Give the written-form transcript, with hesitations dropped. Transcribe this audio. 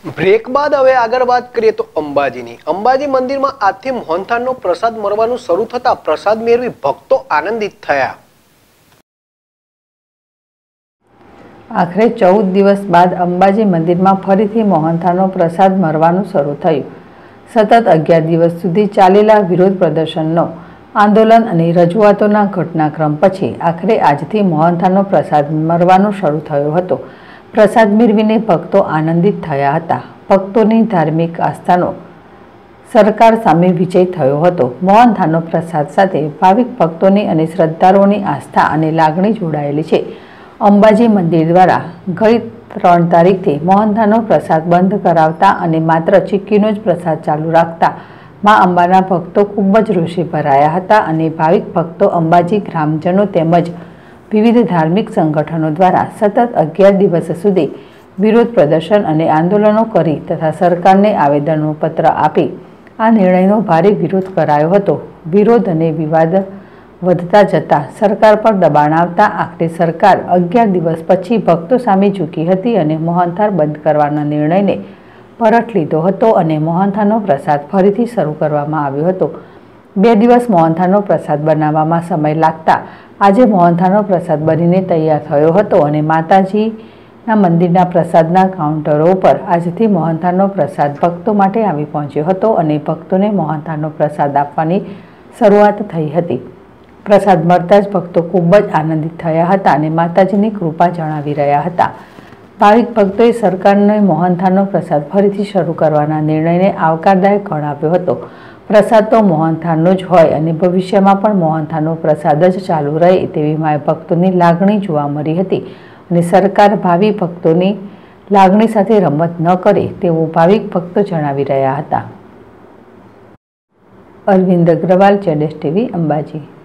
Break બાદ હવે આગળ વાત કરીએ તો અંબાજીની અંબાજી મંદિરમાં આજથી મોહનથાળનો પ્રસાદ મળવાનું શરૂ થતા પ્રસાદ મેળવી ભક્તો આનંદિત થયા। આખરે 14 દિવસ બાદ અંબાજી મંદિરમાં ફરીથી મોહનથાળનો પ્રસાદ મળવાનું શરૂ થયું। સતત 11 દિવસ સુધી ચાલેલા વિરોધ પ્રદર્શનનો આંદોલન અને રજૂઆતોના ઘટનાક્રમ પછી આખરે આજથી મોહનથાળનો પ્રસાદ મળવાનું શરૂ થયો હતો। પ્રસાદ મેળવીને ભક્તો આનંદિત થયા હતા। ભક્તોની ધાર્મિક આસ્થાનો સરકાર સામે વિજય થયો હતો। મોહનથાળનો પ્રસાદ સાથે ભાવિક ભક્તોની અને શ્રદ્ધાળુઓની આસ્થા અને લાગણી જોડાયેલી છે। અંબાજી મંદિર દ્વારા ગઈ 3 તારીખથી મોહનથાળનો પ્રસાદ બંધ કરાવતા અને માત્ર ચીક્કીનો જ પ્રસાદ ચાલુ રાખતા મા અંબાના ભક્તો ખૂબ જ રોષે ભરાયા હતા અને ભાવિક ભક્તો અંબાજી ગ્રામજનો તેમજ વિવિધ ધાર્મિક સંગઠનો દ્વારા સતત 11 દિવસ સુધી વિરોધ પ્રદર્શન અને આંદોલનો કરી તથા સરકારને આવેદનપત્ર આપી આ નિર્ણયનો ભારે વિરોધ કરાયો હતો। વિરોધ અને વિવાદ વધતા જતા સરકાર પર દબાણ આવતા આખરે સરકાર 11 દિવસ પછી ભક્તો સામે ઝૂકી હતી અને મોહનથાળ બંધ કરવાના નિર્ણયને પરત લીધો હતો અને મોહનથાળનો પ્રસાદ ફરીથી શરૂ કરવામાં આવ્યો હતો। 2 દિવસ મોહનથાળનો પ્રસાદ બનાવવામાં સમય લાગતા આજે મોહનથાળનો પ્રસાદ બનીને તૈયાર થયો હતો અને માતાજીના મંદિરના પ્રસાદના કાઉન્ટરો ઉપર આજથી મોહનથાળનો પ્રસાદ ભક્તો માટે આવી પહોંચ્યો હતો અને ભક્તોને મોહનથાળનો પ્રસાદ આપવાની શરૂઆત થઈ હતી। પ્રસાદ મળતા જ ભક્તો ખૂબ જ આનંદિત થયા હતા અને માતાજીની કૃપા જણાવી રહ્યા હતા। ભાવિક ભક્તોએ સરકારને મોહનથાળનો પ્રસાદ ફરીથી શરૂ કરવાના નિર્ણયને આવકારદાયક ગણાવ્યો હતો। પ્રસાદ તો મોહનથાળનો જ હોય અને ભવિષ્યમાં પણ મોહનથાળનો પ્રસાદ જ ચાલુ રહે તેવી માય ભક્તોની લાગણી જોવા મળી હતી અને સરકાર ભાવિ ભક્તોની લાગણી સાથે રમત ન કરે તેવું ભાવિક ભક્તો જણાવી રહ્યા હતા। અરવિંદ અગ્રવાલ, ZSTV, અંબાજી।